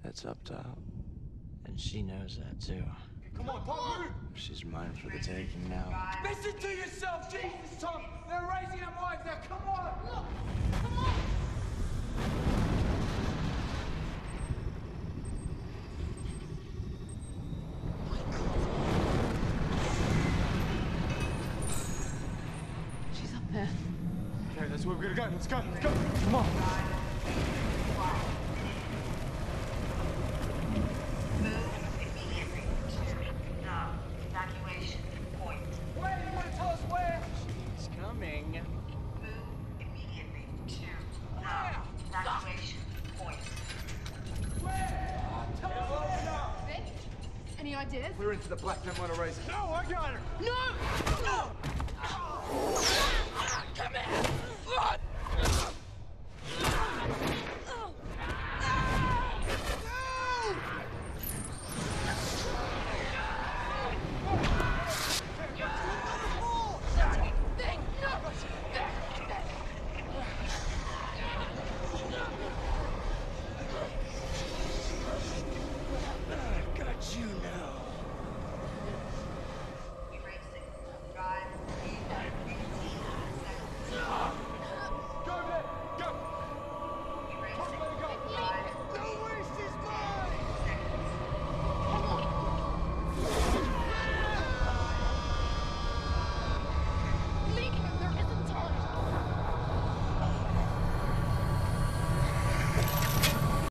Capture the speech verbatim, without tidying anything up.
that's up top. And she knows that, too. Come on, Tom, move! She's mine for the taking now. Listen to yourself, Jesus, Tom! They're raising their minds now, come on! Look! Come on! She's up there. Okay, that's where we're gonna go. Let's go, let's go! Come on! Evacuation point. Where? You wanna tell us where? She's coming. Move immediately to the evacuation point. Where? Tell us where! Vic, any ideas? We're into the Black Man Motor Race. No, I got her! No! No! Come here!